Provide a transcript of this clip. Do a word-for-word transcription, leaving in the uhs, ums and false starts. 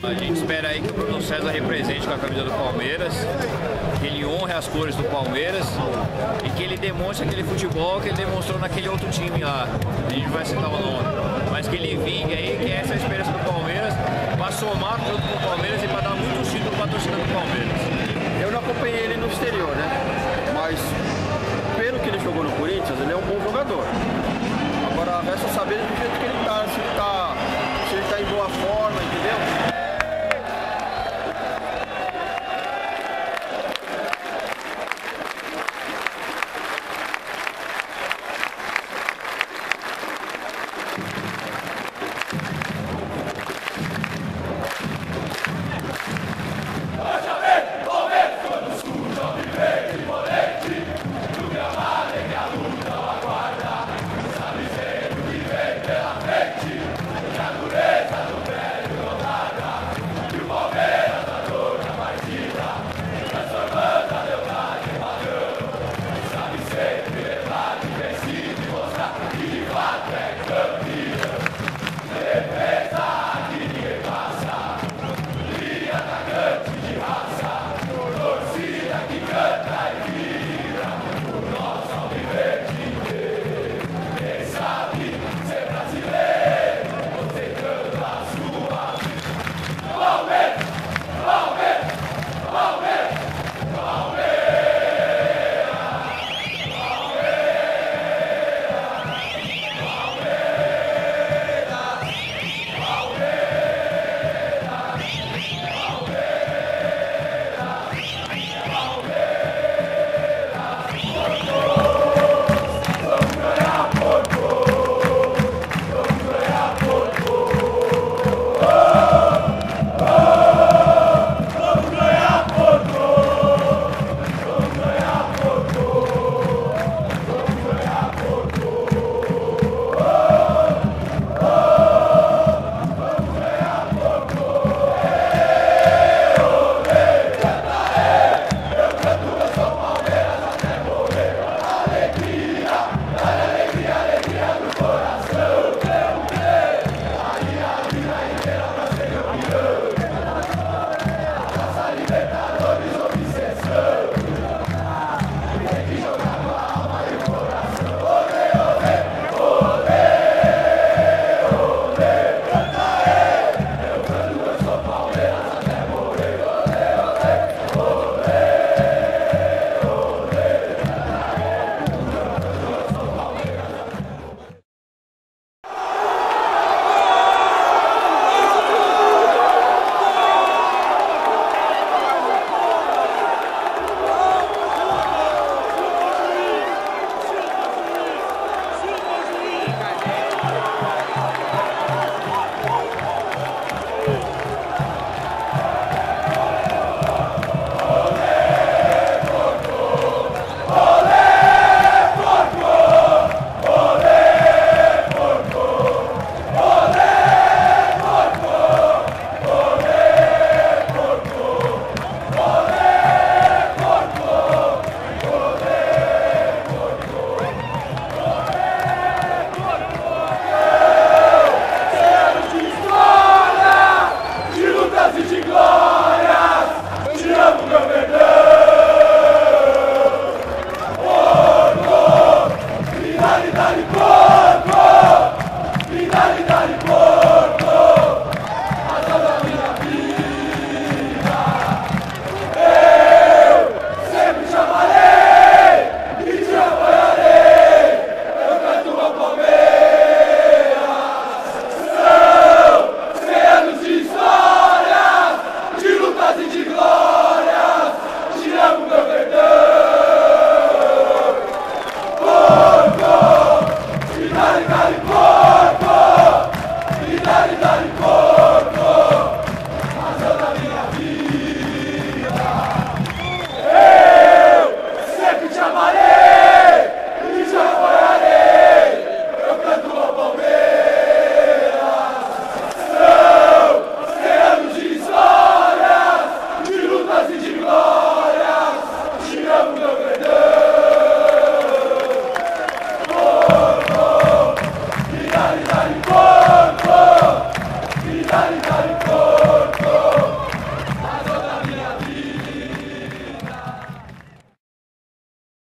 A gente espera aí que o Bruno César represente com a camisa do Palmeiras, que ele honre as cores do Palmeiras e que ele demonstre aquele futebol que ele demonstrou naquele outro time lá. A gente vai citar o nome, mas que ele vingue aí, que essa é a esperança do Palmeiras, para somar junto com o Palmeiras e para dar muito título para a torcida do Palmeiras. Eu não acompanhei ele no exterior, né? Mas pelo que ele jogou no Corinthians, ele é um bom jogador.